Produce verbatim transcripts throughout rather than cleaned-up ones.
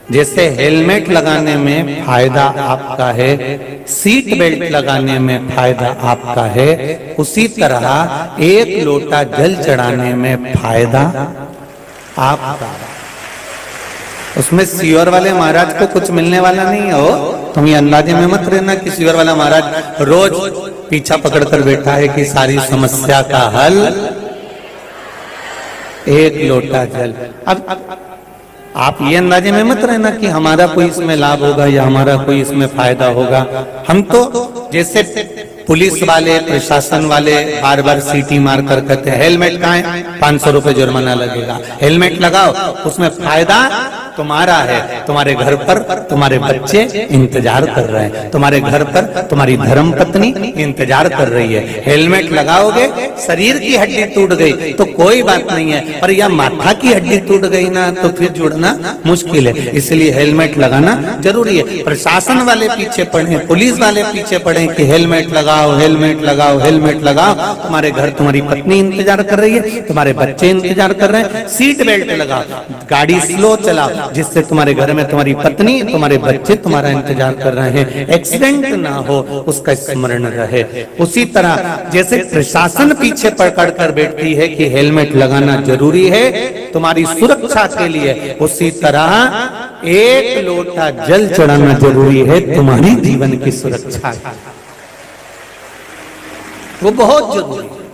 जैसे हेलमेट लगाने में फायदा आपका है, सीट बेल्ट लगाने में फायदा आपका है, उसी तरह एक लोटा जल चढ़ाने में फायदा आपका। उसमें सियोर वाले महाराज को कुछ मिलने वाला नहीं हो, तुम ये अंदाजे में मत रहना कि सियोर वाला महाराज रोज पीछा पकड़कर बैठा है कि सारी समस्या का हल एक लोटा जल। अब आप ये अंदाजे में मत रहना कि हमारा कोई इसमें लाभ होगा या हमारा कोई इसमें फायदा होगा। हम तो जैसे पुलिस वाले, प्रशासन वाले बार बार सीटी मार कर कहते हैं हेलमेट कहाँ है, पांच सौ रुपए जुर्माना लगेगा, हेलमेट लगाओ, उसमें फायदा तुम्हारा है। तुम्हारे घर पर तुम्हारे बच्चे इंतजार कर रहे हैं, तुम्हारे घर पर तुम्हारी धर्म पत्नी इंतजार कर रही है। हेलमेट लगाओगे, शरीर की हड्डी टूट गई तो कोई बात नहीं है, पर यह माथा की हड्डी टूट गई ना तो फिर जुड़ना मुश्किल है। इसलिए हेलमेट लगाना जरूरी है। प्रशासन वाले पीछे पड़े, पुलिस वाले पीछे पड़े कि हेलमेट लगाओ, हेलमेट लगाओ, हेलमेट लगाओ। तुम्हारे घर तुम्हारी पत्नी इंतजार कर रही है, तुम्हारे बच्चे इंतजार कर रहे हैं। सीट बेल्ट लगाओ, गाड़ी स्लो चलाओ, जिससे तुम्हारे घर में तुम्हारी पत्नी, तुम्हारे बच्चे तुम्हारा इंतजार कर रहे हैं, एक्सीडेंट ना हो उसका स्मरण रहे। उसी तरह जैसे प्रशासन पीछे पकड़ कर बैठती है कि हेलमेट लगाना जरूरी है तुम्हारी सुरक्षा के लिए, उसी तरह एक लोटा जल चढ़ाना जरूरी है तुम्हारी जीवन की सुरक्षा, वो बहुत जरूरी है।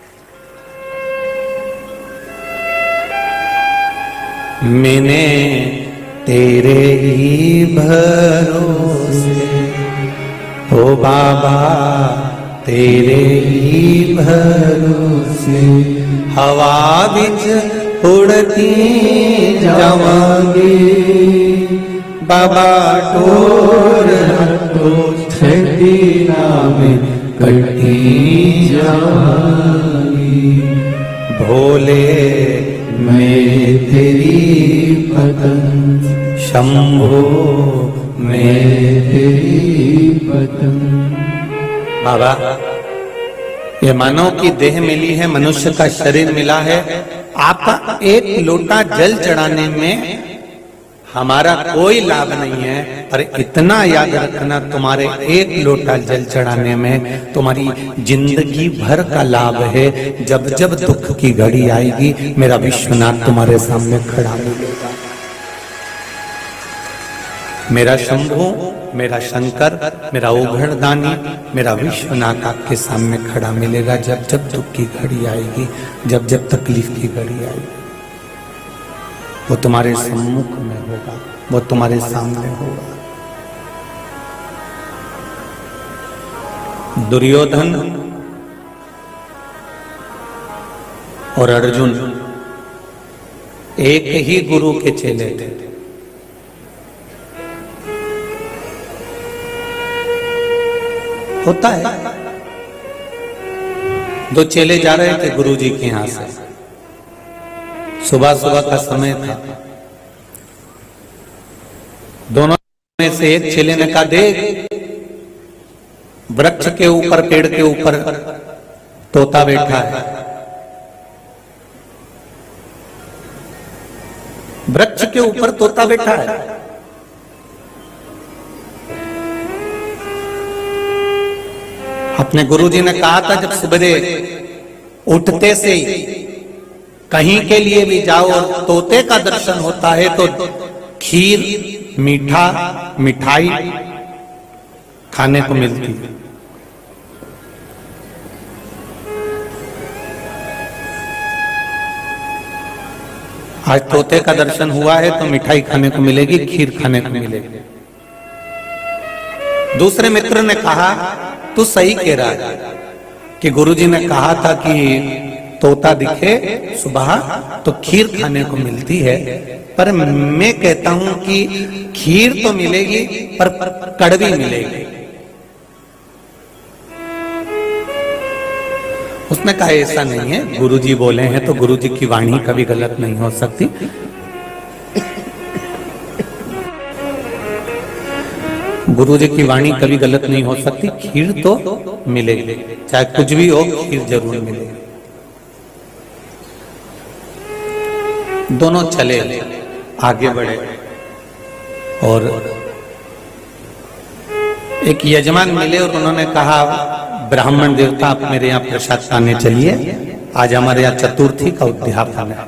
मैंने तेरे ही भरोसे, ओ बाबा तेरे ही भरोसे, हवा बिच उड़ती जावांगी, बाबा टोर तो छठी नाम कटी जावांगी, भोले मैं तेरी पतंग, शंभो मैं तेरी पतंग। बाबा ये मानव की देह मिली है, मनुष्य का शरीर मिला है, आपका एक लोटा जल चढ़ाने में हमारा कोई लाभ नहीं है, पर इतना याद रखना तुम्हारे एक लोटा जल चढ़ाने में तुम्हारी जिंदगी भर का लाभ है। जब जब दुख की घड़ी आएगी मेरा विश्वनाथ तुम्हारे सामने खड़ा मिलेगा, मेरा शंभू, मेरा शंकर, मेरा ओघड़दानी, मेरा विश्वनाथ आपके सामने खड़ा मिलेगा। जब जब दुख की घड़ी आएगी, जब जब तकलीफ की घड़ी आएगी, वो तुम्हारे सम्मुख में होगा, वो तुम्हारे सामने होगा। दुर्योधन और अर्जुन एक ही गुरु के चेले थे। होता है, दो चेले जा रहे थे गुरु जी के यहां से, सुबह सुबह का समय था। दोनों में से एक चेले ने कहा, देख वृक्ष के ऊपर, पेड़ के ऊपर तोता बैठा है। वृक्ष के ऊपर तोता बैठा है। अपने गुरुजी ने कहा था, जब सवेरे उठते से कहीं के लिए भी जाओ और तोते का दर्शन होता है तो खीर, मीठा, मिठाई खाने को मिलती है। आज तोते का दर्शन हुआ है तो मिठाई खाने को मिलेगी, खीर खाने को मिलेगी। दूसरे मित्र ने कहा, तू सही कह रहा है कि गुरुजी ने कहा था कि तोता दिखे सुबह तो खीर खाने को मिलती है, पर मैं कहता हूं कि खीर तो मिलेगी पर कड़वी मिलेगी। उसने कहा ऐसा नहीं है, गुरुजी बोले हैं तो गुरुजी की वाणी कभी गलत नहीं हो सकती। गुरुजी की वाणी कभी गलत नहीं हो सकती, खीर तो मिलेगी, चाहे कुछ भी हो खीर जरूर मिलेगी। दोनों चले, आगे बढ़े। और एक यजमान मिले और उन्होंने कहा, ब्राह्मण देवता आप मेरे यहाँ प्रसाद खाने चलिए, आज हमारे यहाँ चतुर्थी का उद्यापन है।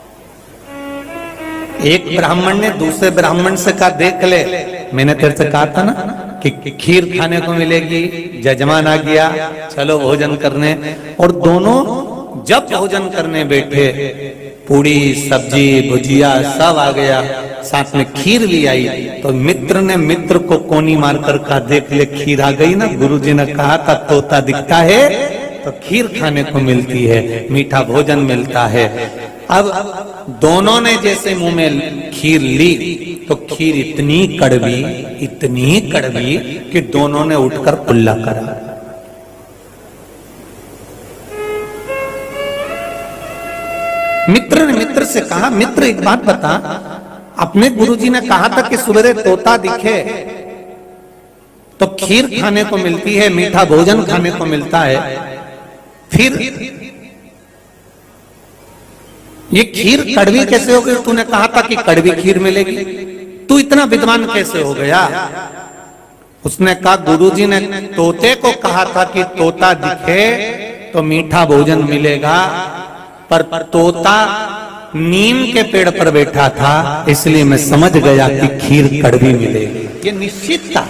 एक ब्राह्मण ने दूसरे ब्राह्मण से कहा, देख ले, मैंने तेरे से कहा था ना कि खीर खाने को मिलेगी, यजमान आ गया, चलो भोजन करने। और दोनों जब भोजन करने बैठे, पूड़ी सब्जी भुजिया सब आ गया, साथ में खीर भी आई। तो मित्र ने मित्र को कोनी मारकर कहा, देख ले खीर आ गई ना, गुरुजी ने कहा था तोता दिखता है तो खीर खाने को मिलती है, मीठा भोजन मिलता है। अब दोनों ने जैसे मुंह में खीर ली तो खीर इतनी कड़वी इतनी कड़वी कि दोनों ने उठकर कुल्ला करा। मित्र ने मित्र से कहा, मित्र एक बात बता, अपने गुरुजी ने कहा था कि सवेरे तोता दिखे तो खीर खाने को मिलती है, मीठा भोजन खाने को मिलता है, फिर ये खीर कड़वी कैसे हो गई? तूने कहा था कि कड़वी खीर मिलेगी, तू इतना विद्वान कैसे हो गया? उसने कहा, गुरुजी ने तोते को कहा था कि तोता दिखे तो मीठा भोजन मिलेगा, पर तोता नीम के पेड़ पर बैठा था, इसलिए मैं समझ गया कि खीर कड़वी मिलेगी। ये निश्चित था।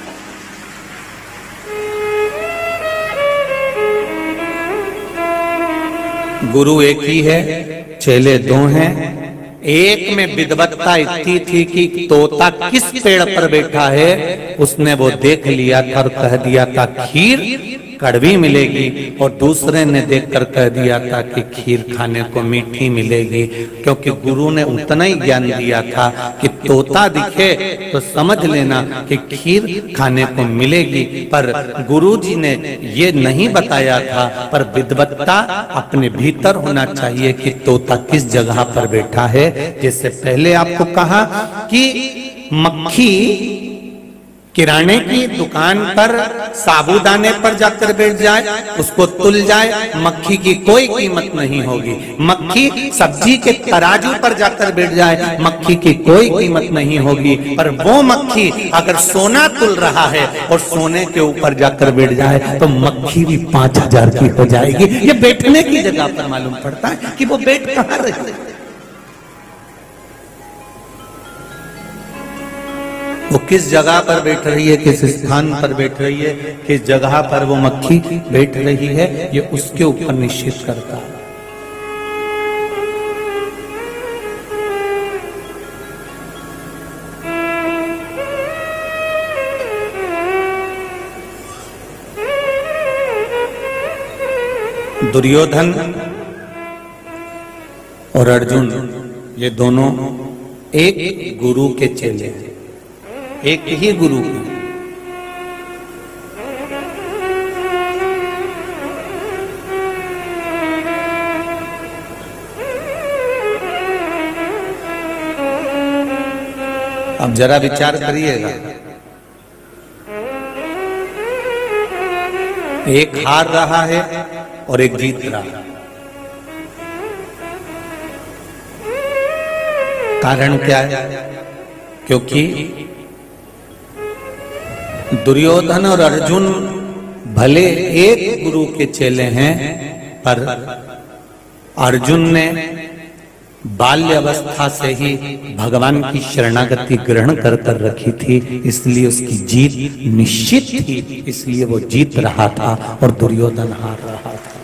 गुरु एक ही है, चेले दो हैं। एक में विद्वत्ता इतनी थी कि तोता किस पेड़ पर बैठा है उसने वो देख लिया था और कह दिया था खीर कड़वी मिलेगी, और दूसरे ने देखकर कह दिया था कि खीर खाने को मीठी मिलेगी, क्योंकि गुरु ने उतना ही ज्ञान दिया था कि तोता दिखे तो समझ लेना कि खीर खाने को मिलेगी। पर गुरुजी ने ये नहीं बताया था, पर विद्वत्ता अपने भीतर होना चाहिए कि तोता किस जगह पर बैठा है। जैसे पहले आपको कहा कि मक्खी किराने की दुकान पर साबूदाने पर जाकर बैठ जाए, उसको तुल जाए, मक्खी की कोई कीमत नहीं होगी। मक्खी सब्जी के तराजू पर जाकर बैठ जाए, मक्खी की कोई कीमत नहीं होगी। पर वो मक्खी अगर सोना तुल रहा है और सोने के ऊपर जाकर बैठ जाए तो मक्खी भी पांच हजार की हो जाएगी। ये बैठने की जगह पर मालूम पड़ता है कि वो बैठ कहाँ रही है। वो किस जगह पर बैठ रही है, किस स्थान पर बैठ रही है, किस जगह पर वो मक्खी बैठ रही है, ये उसके ऊपर निश्चित करता है। दुर्योधन और अर्जुन ये दोनों एक गुरु के चेले हैं, एक ही गुरु की। अब जरा विचार करिएगा, एक हार रहा है और एक जीत रहा है। कारण क्या है? क्योंकि दुर्योधन और अर्जुन भले एक गुरु के चेले हैं, पर अर्जुन ने बाल्य अवस्था से ही भगवान की शरणागति ग्रहण कर कर रखी थी, इसलिए उसकी जीत निश्चित थी, इसलिए वो जीत रहा था और दुर्योधन हार रहा था।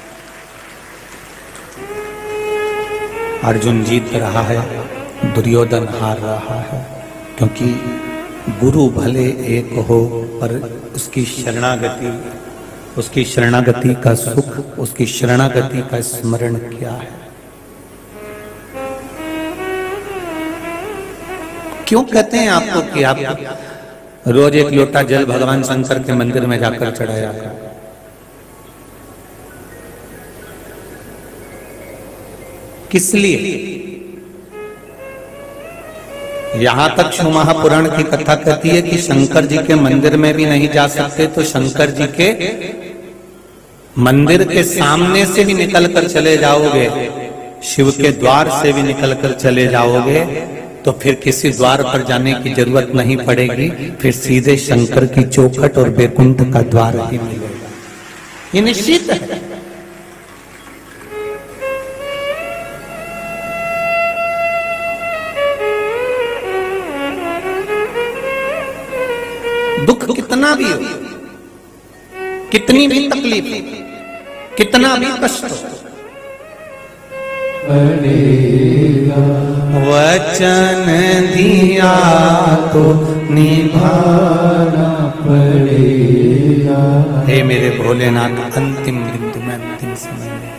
अर्जुन जीत रहा है, दुर्योधन हार रहा है, क्योंकि गुरु भले एक हो पर उसकी शरणागति उसकी शरणागति का सुख, उसकी शरणागति का स्मरण क्या है। क्यों कहते हैं आपको कि आप रोज एक लोटा जल भगवान शंकर के मंदिर में जाकर चढ़ाया करें? किस लिए? यहां तक शिव महापुराण की कथा कहती है कि शंकर जी के मंदिर में भी नहीं जा सकते, तो शंकर जी के मंदिर के सामने से भी निकल कर चले जाओगे, शिव के द्वार से भी निकल कर चले जाओगे तो फिर किसी द्वार पर जाने की जरूरत नहीं पड़ेगी, फिर सीधे शंकर की चौखट और बैकुंठ का द्वार ही मिलेगा, ये निश्चित है। दुख कितना भी हो, कितनी भी तकलीफ हो, कितना भी कष्ट हो, वचन दिया तो निभाना पड़ेगा। हे मेरे भोलेनाथ, अंतिम बिंदु में, अंतिम समय में,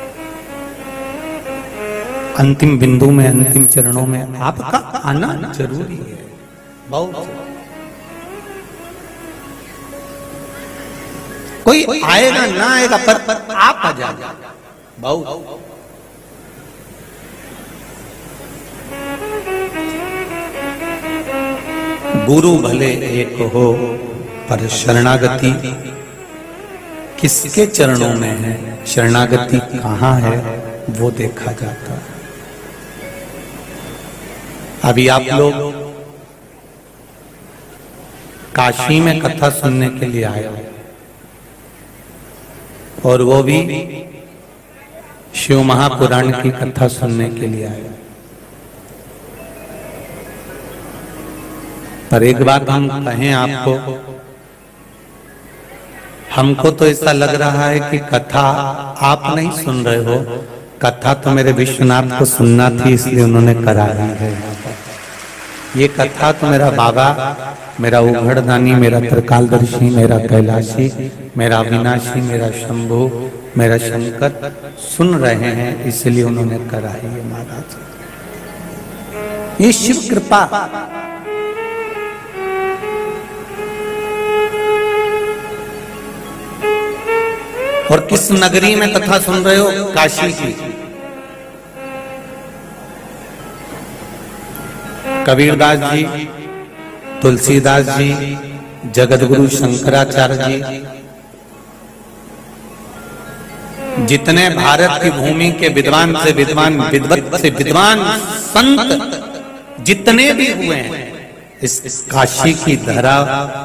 अंतिम बिंदु में, अंतिम चरणों में आपका आना जरूरी है, बहुत। कोई आएगा ना आएगा, पर, पर आप आ जाएगा, बहुत। गुरु भले एक हो, पर शरणागति किसके चरणों में है, शरणागति कहाँ है, वो देखा जाता है। अभी आप लोग काशी में कथा सुनने के लिए आए हो, और वो भी शिव महापुराण की कथा सुनने के लिए आए। पर एक बात हम कहें आपको, हमको तो ऐसा लग रहा है कि कथा आप नहीं सुन रहे हो, कथा तो मेरे विश्वनाथ को सुनना थी, इसलिए उन्होंने करा दी है। ये कथा तो मेरा बाबा, मेरा उघड़दानी, मेरा त्रिकालदर्शी, मेरा कैलाशी, मेरा अविनाशी, मेरा शंभु, मेरा शंकर सुन रहे हैं, इसलिए उन्होंने कराई है महाराज। ये शिव कृपा। और किस नगरी में कथा सुन रहे हो? काशी की। कबीरदास जी, तुलसीदास जी, जगतगुरु शंकराचार्य जी, जितने भारत की भूमि के विद्वान से विद्वान, विद्वत से विद्वान संत जितने भी हुए हैं, इस काशी की धरा,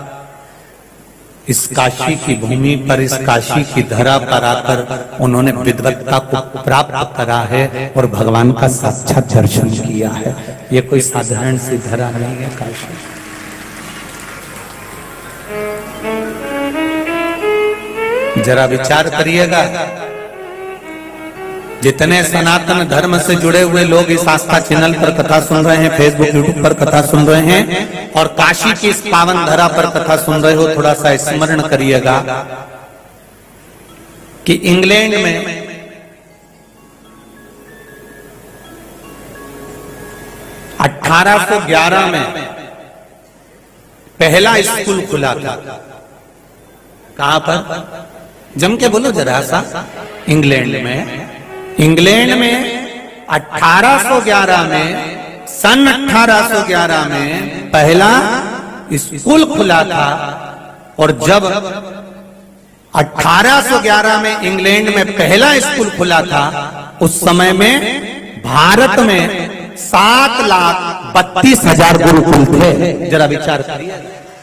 इस काशी की भूमि पर, इस काशी की धरा पर आकर उन्होंने विद्वत्ता को प्राप्त करा है और भगवान का साक्षात दर्शन किया है। ये कोई साधारण सी धरा नहीं है काशी। जरा विचार करिएगा, जितने सनातन धर्म से जुड़े हुए लोग इस आस्था चैनल पर कथा सुन रहे हैं, फेसबुक यूट्यूब पर कथा सुन रहे हैं, और काशी की इस पावन धरा पर कथा सुन रहे हो, थोड़ा सा स्मरण करिएगा कि इंग्लैंड में अठारह सौ ग्यारह में पहला स्कूल खुला था। कहां पर? जम के बोलो जरा सा। इंग्लैंड में। इंग्लैंड में अठारह सौ ग्यारह में, सन अठारह सौ ग्यारह में पहला स्कूल खुला था। और जब अठारह सौ ग्यारह में इंग्लैंड में पहला स्कूल खुला था, उस समय में भारत में सात लाख बत्तीस हजार गुरुकुल थे। जरा विचार करिए।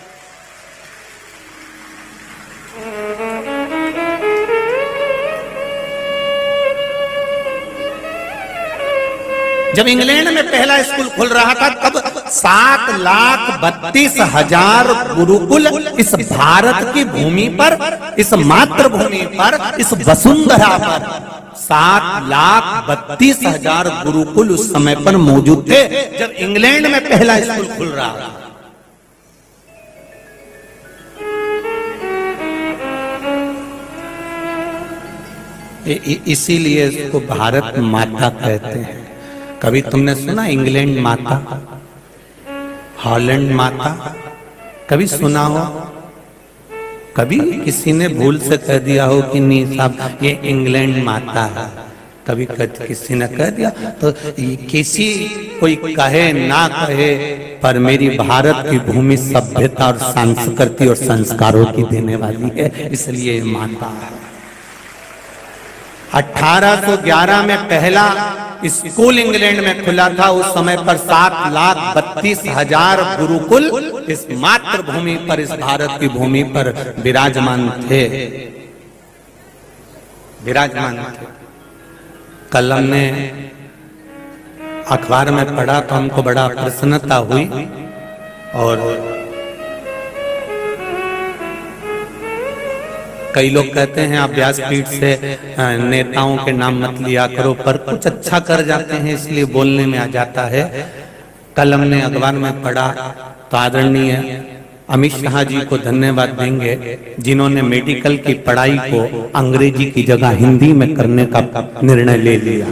जब इंग्लैंड में पहला स्कूल खुल रहा था, तब सात लाख बत्तीस हजार गुरुकुल इस भारत की भूमि पर, इस मातृभूमि पर, इस वसुंधरा पर सात लाख बत्तीस हजार गुरुकुल उस समय पर मौजूद थे, जब इंग्लैंड में पहला स्कूल खुल रहा था। इसीलिए इसको भारत माता कहते हैं। कभी तुमने सुना इंग्लैंड माता, हॉलैंड माता? कभी सुना हो? कभी किसी ने भूल से कह दिया हो कि नहीं साहब ये इंग्लैंड माता है? कभी किसी ने कह दिया? तो किसी कोई कहे ना कहे, पर मेरी भारत की भूमि सभ्यता और संस्कृति और संस्कारों की देने वाली है, इसलिए माता है। अठारह सौ ग्यारह में पहला स्कूल इंग्लैंड में खुला था। उस समय पर सात लाख बत्तीस हजार गुरुकुल इस मातृभूमि पर, इस भारत की भूमि पर विराजमान थे, विराजमान थे। कल हमने अखबार में पढ़ा तो हमको बड़ा प्रसन्नता हुई। और कई लोग कहते हैं आप व्यासपीठ से नेताओं के नाम मत लिया करो, पर कुछ अच्छा कर जाते हैं इसलिए बोलने में आ जाता है। कल हमने अखबार में पढ़ा तो आदरणीय अमित शाह जी को धन्यवाद देंगे जिन्होंने मेडिकल की पढ़ाई को अंग्रेजी की जगह हिंदी में करने का निर्णय ले लिया।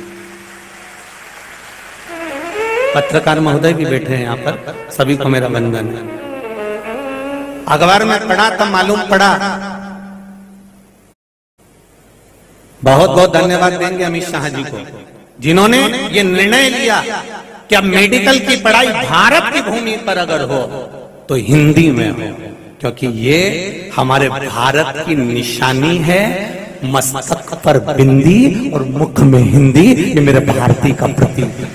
पत्रकार महोदय भी बैठे हैं यहाँ पर, सभी को मेरा वंदन है। अखबार में पढ़ा तब मालूम पड़ा। बहुत बहुत धन्यवाद देंगे अमित शाह जी को जिन्होंने ये निर्णय लिया कि अब मेडिकल की पढ़ाई भारत की भूमि पर अगर हो तो हिंदी में हो, क्योंकि ये हमारे भारत की निशानी है। मस्तक पर बिंदी और मुख में हिंदी, ये मेरे भारतीय का प्रतीक है।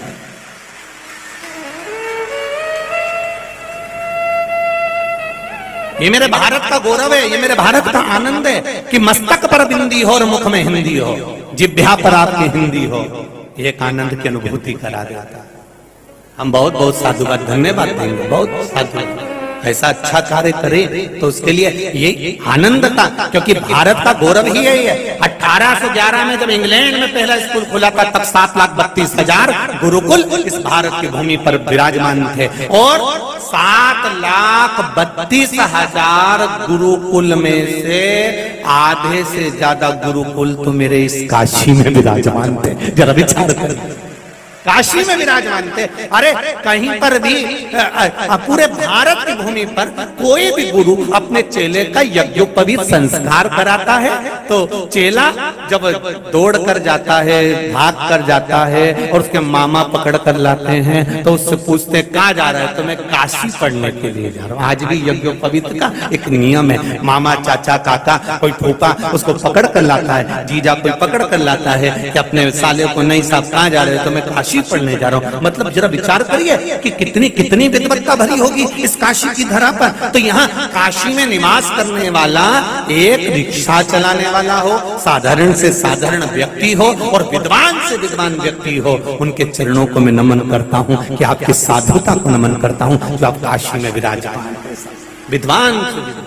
ये मेरे भारत का गौरव है, ये मेरे भारत का आनंद है कि मस्तक पर बिंदी हो और मुख में हिंदी हो, जिह्वा पर आपकी हिंदी हो। एक आनंद की अनुभूति करा देता। हम बहुत बहुत साधुवाद धन्यवाद देंगे, बहुत साधुवाद। ऐसा अच्छा कार्य करे तो उसके लिए ये आनंद था, क्योंकि भारत का गौरव ही यही है। अठारह सौ ग्यारह में जब इंग्लैंड में पहला स्कूल खुला था तब सात लाख बत्तीस हजार गुरुकुल इस भारत की भूमि पर विराजमान थे। और सात लाख बत्तीस हजार गुरुकुल में से आधे से ज्यादा गुरुकुल तो मेरे इस काशी में विराजमान थे। जरा विचार करें, काशी में विराजमान थे। अरे कहीं पर भी पूरे भारत की भूमि पर कोई भी गुरु अपने चेले का यज्ञोपवीत संस्कार कराता है तो चेला जब दौड़ कर जाता है, भाग कर जाता है और उसके मामा पकड़ कर लाते हैं तो उससे पूछते कहाँ जा रहा है, तो मैं काशी पढ़ने के लिए जा रहा हूँ। आज भी यज्ञोपवीत का एक नियम है, मामा चाचा काका कोई फूफा उसको पकड़ कर लाता है, जीजा कोई पकड़ कर लाता है कि अपने साले को नहीं साहब कहाँ जा रहे हो, तो मैं काशी पढ़ने जा रहा हूं। मतलब जरा विचार करिए कि कितनी कितनी विद्वत्ता भरी होगी इस काशी की धरा पर। तो यहाँ काशी में निवास करने वाला एक रिक्शा चलाने वाला हो, साधारण से साधारण व्यक्ति हो और विद्वान से विद्वान व्यक्ति हो, उनके चरणों को मैं नमन करता हूं कि आपकी साधुता को नमन करता हूं जो आप काशी में विराजमान विद्वान से।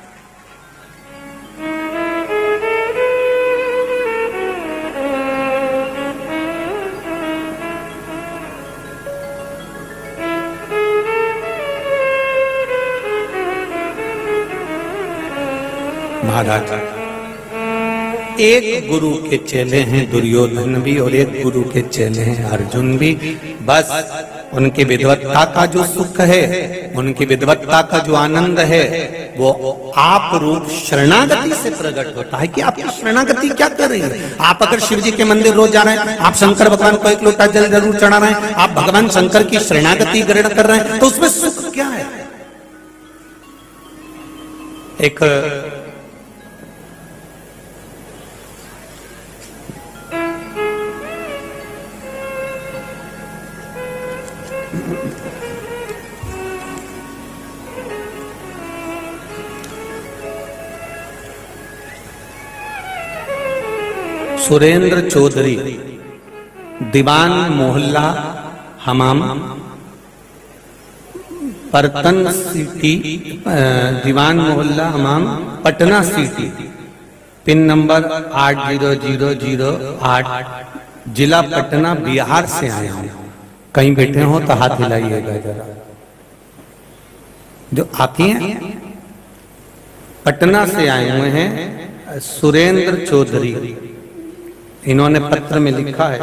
महाराज एक गुरु के चेले हैं दुर्योधन भी और एक गुरु के चेले हैं अर्जुन भी। बस उनकी विद्वत्ता का जो सुख है, उनकी विद्वत्ता का जो आनंद है वो आप रूप शरणागति से प्रकट होता है कि आपकी शरणागति क्या कर रही है। आप अगर शिव जी के मंदिर रोज जा रहे हैं, आप शंकर भगवान को एक लोटा जल जरूर चढ़ा रहे हैं, आप भगवान शंकर की शरणागति ग्रहण कर रहे हैं, तो उसमें सुख क्या है। एक सुरेंद्र चौधरी, दीवान मोहल्ला हमाम, परतन city, Diwan Mohalla Hamam, Patna city, pin number आठ जीरो जीरो जीरो आठ, जिला पटना, बिहार से आया हूं। कहीं बैठे हो तो हाथ हिलाइएगा जरा। जो आती हैं पटना से आए हुए हैं सुरेंद्र चौधरी, इन्होंने पत्र में लिखा है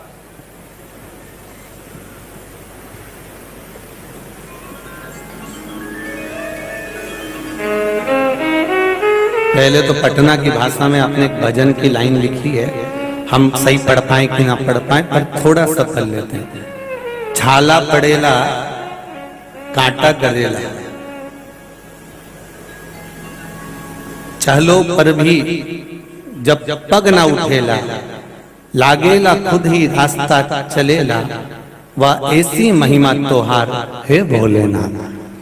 पहले तो पटना की भाषा में आपने एक भजन की लाइन लिखी है, हम सही पढ़ पाए कि ना पढ़ पाए पर थोड़ा सा पढ़ लेते हैं। छाला पड़ेला कांटा करेला, चहलो पर भी जब पग न उठेला, लागेला खुद ही रास्ता चलेला, वह ऐसी महिमा तोहार है भोलेनाथ।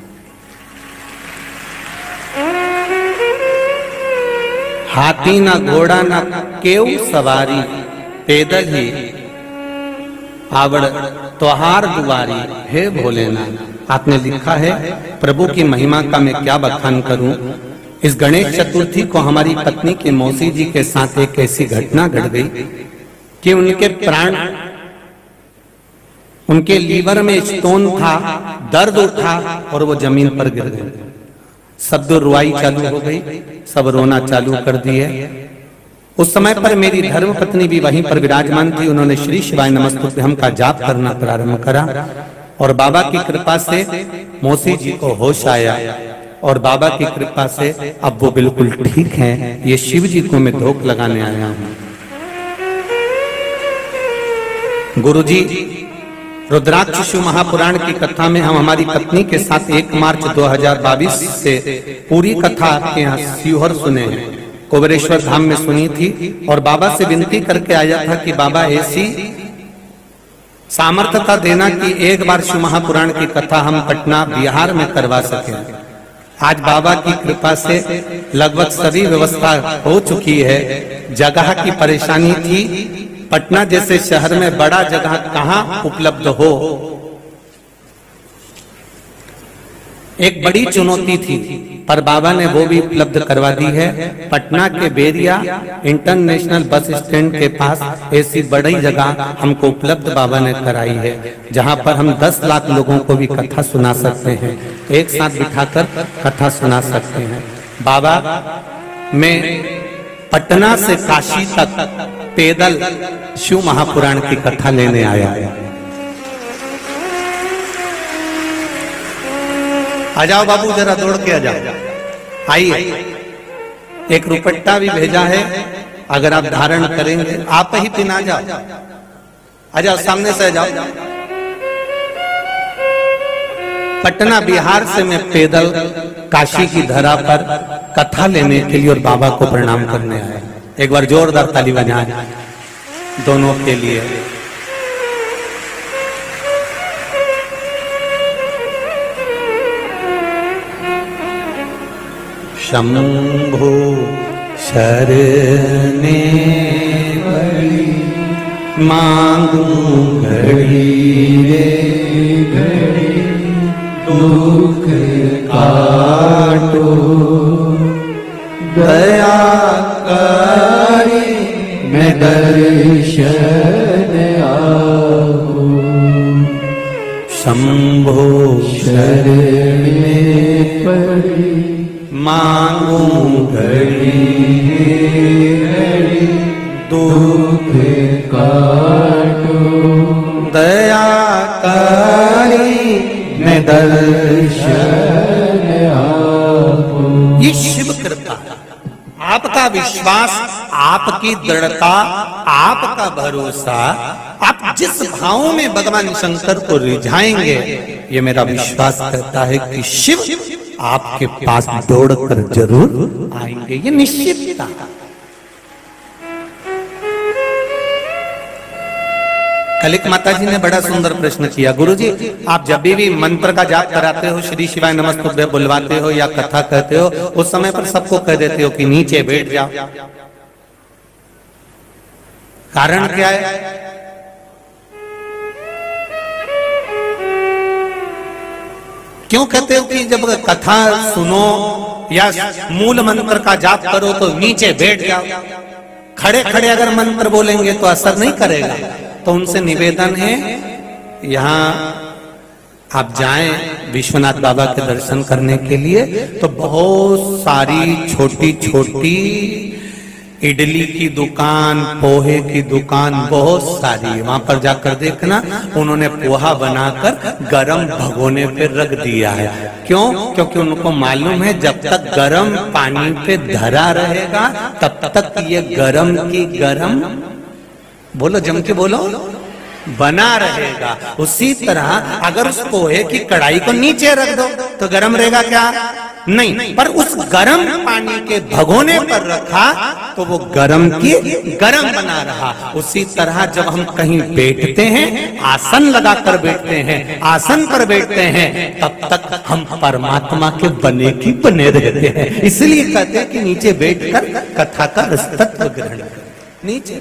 हाथी ना घोड़ा ना केऊ सवारी, पैदल ही आवड़ त्योहार दुआरी है भोलेनाथ। आपने लिखा है, प्रभु की महिमा का मैं क्या बखान करूं। इस गणेश चतुर्थी को हमारी पत्नी के मौसी जी के साथ एक ऐसी घटना घट गई कि उनके प्राण, उनके लीवर में स्टोन था, दर्द उठा और वो जमीन पर गिर गए। शब्द रुआई चालू हो गई, सब रोना चालू कर दिए। उस समय पर मेरी धर्म पत्नी भी वहीं पर विराजमान थी। उन्होंने श्री शिवाय नमस्तुभ्यम का जाप करना प्रारंभ करा और बाबा की कृपा से मौसी जी को होश आया और बाबा की कृपा से अब वो बिल्कुल ठीक हैं। ये शिव जी को मैं धोख लगाने आया हूं। गुरु जी, रुद्राक्ष शिव महापुराण की कथा में हम हमारी पत्नी के साथ एक मार्च दो हज़ार बाईस से पूरी कथा आपके यहाँ शिवहर सुने हैं, कुबेरेश्वर धाम में सुनी थी और बाबा से विनती करके आया था कि बाबा ऐसी सामर्थ्यता देना कि एक बार शिव महापुराण की कथा हम पटना बिहार में करवा सके। आज बाबा की कृपा से लगभग सभी व्यवस्था हो चुकी है। जगह की परेशानी थी, पटना जैसे शहर में बड़ा जगह कहां उपलब्ध हो, एक बड़ी चुनौती थी, पर बाबा ने वो भी उपलब्ध करवा दी है। पटना के बेरिया इंटरनेशनल बस स्टैंड के पास ऐसी बड़ी जगह हमको उपलब्ध बाबा ने कराई है, जहां पर हम दस लाख लोगों को भी कथा सुना सकते हैं, एक साथ बिठाकर कथा सुना सकते हैं। बाबा, मैं पटना से काशी तक पैदल शिव महापुराण की कथा लेने आया। आ जाओ बाबू, जरा दौड़ के आ जाओ। आइए, एक रुपट्टा भी भेजा है, अगर आप धारण करेंगे आप ही पिना जाओ। आ जाओ, सामने से आ जाओ। पटना बिहार से मैं पैदल काशी की धरा पर कथा लेने के लिए और बाबा को प्रणाम करने आया। एक बार जोरदार ताली बजाएं दोनों के लिए। शंभो शरणे पड़ी, मांगू घड़ी रे घड़ी, दुख काटो दया करी, मैं दर्शन आओ। शंभो शरणे पड़ी, मांगू घड़ी घड़ी, दुख काटो दया करी, मैं दर्शन आपो। ये शिव कृपा, आपका विश्वास, आपकी दृढ़ता, आपका भरोसा, आप जिस भाव में भगवान शंकर को रिझाएंगे, ये मेरा विश्वास करता है कि शिव आपके पास दौड़कर जरूर आएंगे। ये निश्चितता। कलिक माता जी ने बड़ा सुंदर प्रश्न किया, गुरुजी आप जब भी मंत्र का जाप कराते हो, श्री शिवाय नमस्तुभ्यं बुलवाते हो या कथा कहते हो, उस समय पर सबको कह देते हो कि नीचे बैठ जाओ। कारण क्या है? क्यों कहते हो कि जब कथा सुनो या मूल मंत्र का जाप करो तो नीचे बैठ जाओ? खड़े खड़े अगर मंत्र बोलेंगे तो असर नहीं करेगा। तो उनसे निवेदन है, यहाँ आप जाएं विश्वनाथ बाबा के दर्शन करने के लिए, तो बहुत सारी छोटी छोटी इडली की दुकान, पोहे की दुकान बहुत सारी, वहां पर जाकर देखना, उन्होंने पोहा बनाकर गरम भगोने पे रख दिया है। क्यों? क्योंकि उनको मालूम है जब तक गरम पानी पे धरा रहेगा तब तक ये गरम की गरम, बोलो जम के बोलो, बना रहेगा। उसी तरह अगर उस पोहे की कढ़ाई को नीचे रख दो तो गरम रहेगा क्या? नहीं, पर उस गर्म पानी के भगोने पर रखा तो वो गर्म की गर्म बना रहा। उसी तरह जब हम कहीं बैठते हैं, आसन लगाकर बैठते हैं, आसन पर बैठते हैं, तब तक हम परमात्मा के बने की बने रहते हैं। इसलिए कहते हैं कि नीचे बैठकर कथा का रसतत्व ग्रहण कर। नीचे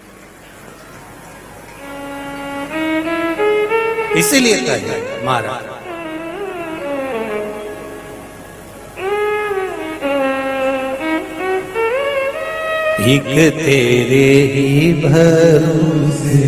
इसीलिए कहते महाराज भीख तेरे ही भरोसे,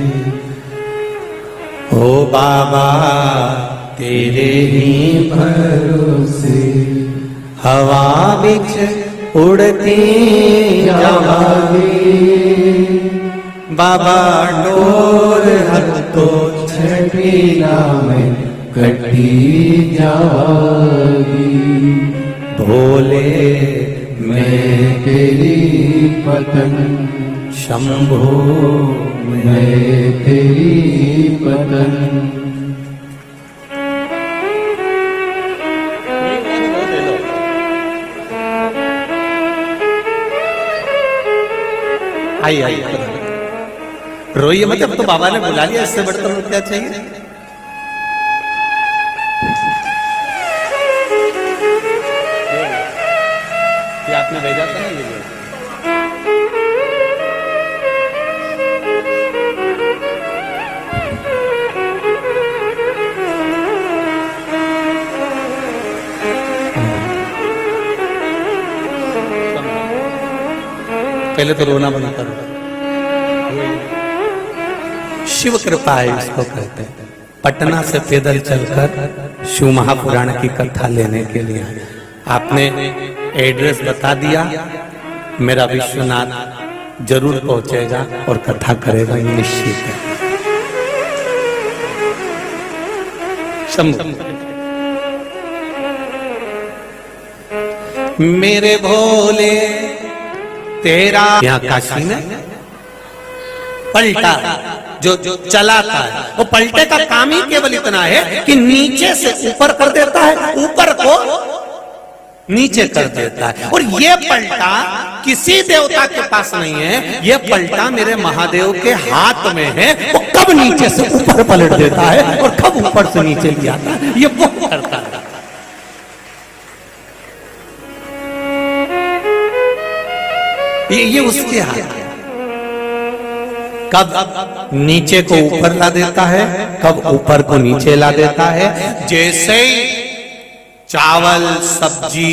ओ बाबा तेरे ही भरोसे, हवा बिच उड़ती जावागी, बाबा डोर हर तो छठीला में कटी जावागी, भोले मैं तेरी पतन, शंभो मैं तेरी पतन। आई आई रोइए मत, अब तो बाबा ने बुला लिया, इससे बढ़कर क्या चाहिए। आपने भेजा था ना ये पहले तो रोना बंद करो। शिव कृपा है इसको कहते हैं। पटना से पैदल चलकर शिव महापुराण की कथा लेने के लिए आपने एड्रेस बता दिया, मेरा विश्वनाथ जरूर पहुंचेगा और कथा करेगा, निश्चित है। शंभु मेरे भोले तेरा, यहाँ काशी में पलटा जो जो चलाता है, वो पलटे का काम ही केवल इतना है कि नीचे से ऊपर कर देता है, ऊपर को नीचे कर देता है। और ये पलटा किसी देवता के पास नहीं है, ये पलटा मेरे महादेव के हाथ में है। वो कब नीचे से ऊपर पलट देता है और कब ऊपर से नीचे ले आता है, ये वो करता है। ये ये उसके हाथ है। कब नीचे को ऊपर ला देता है, कब ऊपर को नीचे ला देता है। जैसे चावल सब्जी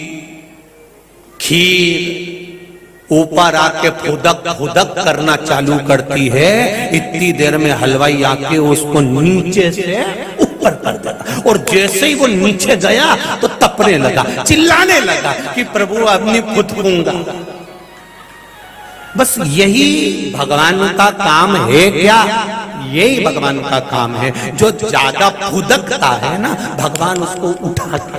खीर ऊपर आके फुदक फुदक करना चालू करती है, इतनी देर में हलवाई आके उसको नीचे से ऊपर कर देता। और जैसे ही वो नीचे गया तो तपने लगा, चिल्लाने लगा कि प्रभु अपनी फुदकूंगा। बस यही भगवान का काम है क्या? यही भगवान का काम है। जो ज्यादा फुदकता है ना, भगवान उसको उठा के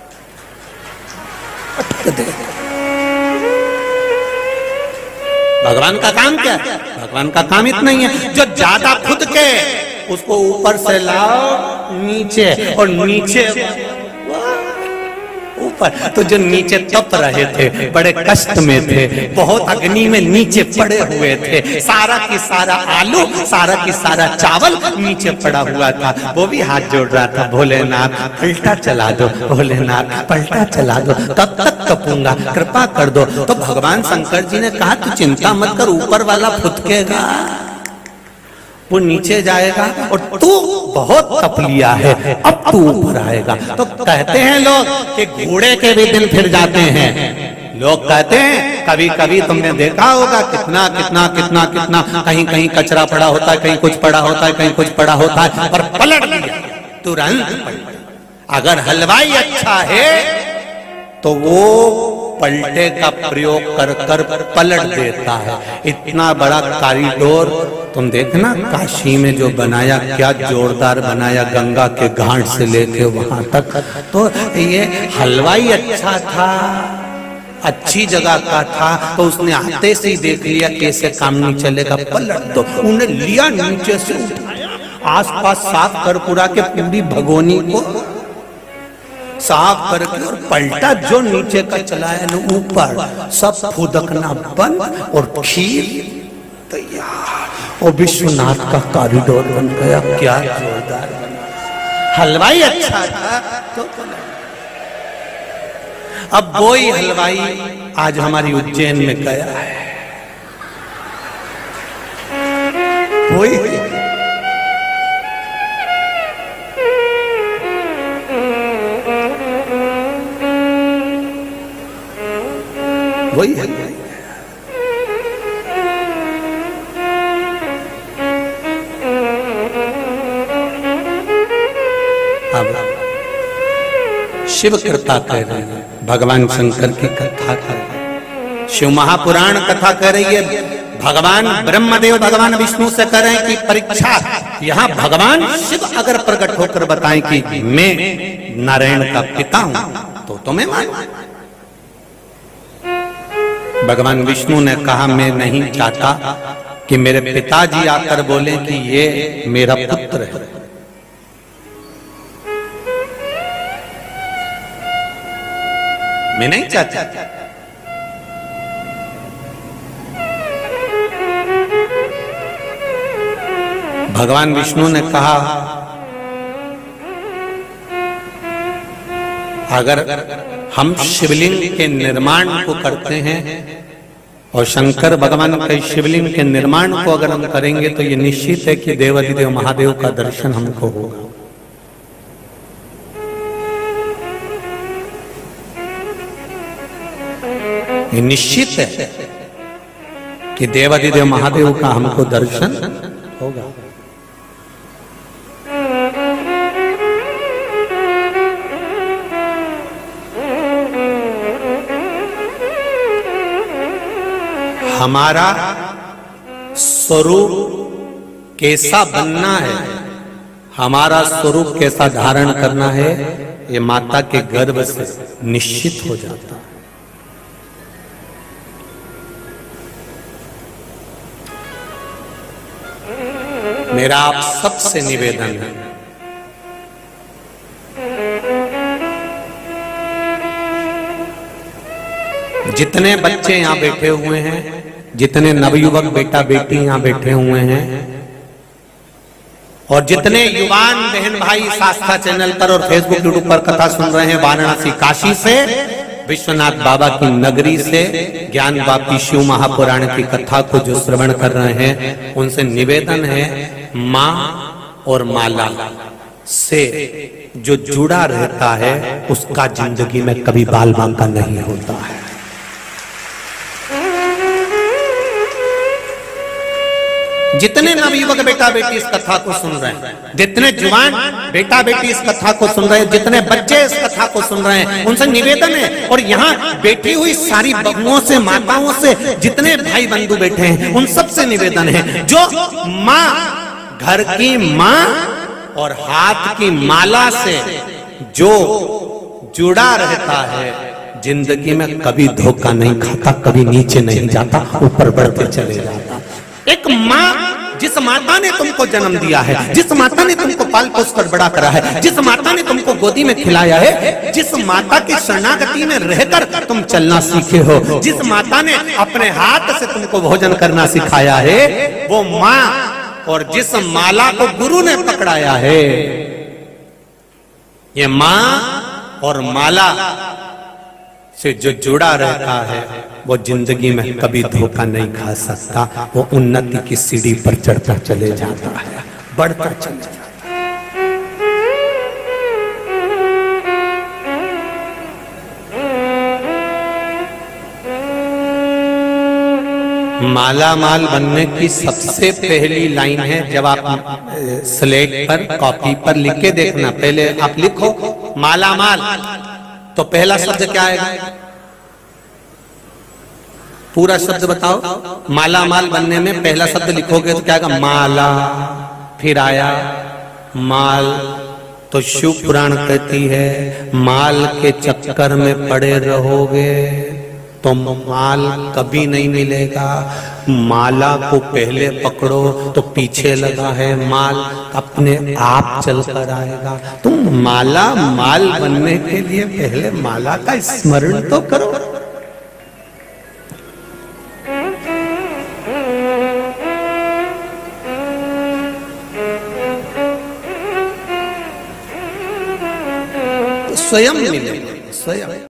भगवान का काम क्या है? भगवान का काम इतना ही है, जो ज्यादा फुदके उसको ऊपर से लाओ नीचे, और नीचे ऊपर। तो जो नीचे तप रहे थे, बड़े कष्ट में थे, बहुत अग्नि में नीचे पड़े हुए थे, सारा की सारा आलू, सारा की सारा चावल नीचे पड़ा हुआ था, वो भी हाथ जोड़ रहा था, भोलेनाथ पलटा चला दो, भोलेनाथ पलटा चला दो, तब तक तपूंगा, कृपा कर दो। तो भगवान शंकर जी ने कहा तू चिंता मत कर, ऊपर वाला फुदकेगा, वो नीचे जाएगा, और तू बहुत तप लिया है, अब तू ऊपर आएगा। तो कहते हैं लोग कि घोड़े के भी दिन फिर जाते हैं। लोग कहते हैं, कभी कभी तुमने देखा होगा कितना कितना कितना कितना कहीं कहीं कचरा पड़ा होता है, कहीं कुछ पड़ा होता है, कहीं कुछ पड़ा होता है, पर पलट दिया तुरंत। अगर हलवाई अच्छा है तो वो पलटे का प्रयोग कर कर पलट देता है। इतना बड़ा कॉरिडोर तुम देखना काशी में जो बनाया, क्या जोरदार बनाया, गंगा के घाट से लेके वहां तक। तो ये हलवाई अच्छा था, अच्छी जगह का था, तो उसने आते से ही देख लिया कैसे काम नहीं चलेगा, पलट दो। उन्हें लिया नीचे से उठाया, आसपास साफ कर पुरा के पूरी भगोनी को साफ करके और पलटा जो नीचे का चला है न ऊपर, सब फुदकना बंद और खीर तैयार। और विश्वनाथ का कॉरिडोर बन गया। क्या जोरदार बना। हलवाई अच्छा था तो अब वही हलवाई आज हमारी उज्जैन में गया है। वही वही है। अब शिव कृपा कह रहे हैं, भगवान शंकर की कथा कर रहे हैं, शिव महापुराण कथा कर रही है। भगवान ब्रह्मदेव भगवान विष्णु से कर रहे हैं कि परीक्षा, यहाँ भगवान शिव अगर प्रकट होकर बताएं कि मैं नारायण का पिता हूं तो तुम्हें मानो। भगवान विष्णु ने कहा मैं नहीं चाहता कि मेरे पिताजी आकर बोले कि ये मेरा पुत्र है। मैं नहीं चाहता। भगवान विष्णु ने कहा अगर हम शिवलिंग के निर्माण को करते हैं और शंकर भगवान के शिवलिंग के निर्माण को अगर हम करेंगे तो ये निश्चित है कि देवाधिदेव महादेव का दर्शन हमको होगा। ये निश्चित है कि देवाधिदेव महादेव का हमको दर्शन होगा। हमारा स्वरूप कैसा बनना है, हमारा स्वरूप कैसा धारण करना है, ये माता के गर्भ से निश्चित हो जाता है। मेरा आप सबसे निवेदन है, जितने बच्चे यहाँ बैठे हुए हैं, जितने नवयुवक बेटा बेटी यहाँ बैठे हुए हैं और जितने युवान बहन भाई आस्था चैनल पर और फेसबुक यूट्यूब पर कथा सुन रहे हैं, वाराणसी काशी से, विश्वनाथ बाबा की नगरी से, ज्ञान वापी शिव महापुराण की कथा को जो श्रवण कर रहे हैं, उनसे निवेदन है माँ और माला से जो जुड़ा रहता है उसका जिंदगी में कभी बाल बांका नहीं होता है। जितने नवयुवक बेटा बेटी इस कथा को सुन रहे हैं, जितने जवान बेटा बेटी इस कथा को सुन रहे हैं, जितने बच्चे इस कथा को सुन रहे हैं, उनसे निवेदन है और यहाँ बैठी हुई सारी बहुओं से, माताओं से, जितने भाई बंधु बैठे हैं, उन सब से निवेदन है, जो माँ, घर की माँ और हाथ की माला से जो जुड़ा रहता है, जिंदगी में कभी धोखा नहीं खाता, कभी नीचे नहीं जाता, ऊपर बढ़ते चले जाता। एक माँ, जिस माता ने तुमको जन्म दिया है, जिस माता ने तुमको पाल पोस कर बड़ा करा है, जिस माता ने तुमको गोदी में खिलाया है, जिस माता की शरणागति में रहकर तुम चलना सीखे हो, जिस माता ने अपने हाथ से तुमको भोजन करना सिखाया है, वो माँ और जिस माला को गुरु ने पकड़ाया है, ये माँ और माला से जो जुड़ा रहता है वो जिंदगी में कभी धोखा नहीं खा सकता। वो उन्नति की सीढ़ी पर चढ़ता चले जाता है, बढ़ता चले जाता है। माला माल बनने की सबसे पहली लाइन है, जब आप स्लेट पर कॉपी पर लिख के देखना, पहले आप लिखो माला माल, तो पहला शब्द क्या आएगा? पूरा शब्द बताओ। माला माल बनने में पहला शब्द लिखोगे तो क्या आएगा? माला। फिर आया माल, तो शिव पुराण कहती है माल के चक्कर में पड़े रहोगे तो माल कभी नहीं मिलेगा। माला को पहले पकड़ो तो पीछे लगा है माल, अपने आप चल कर आएगा। तुम माला माल बनने के लिए पहले माला का स्मरण तो करो। तो स्वयं मिलेगा, स्वयं।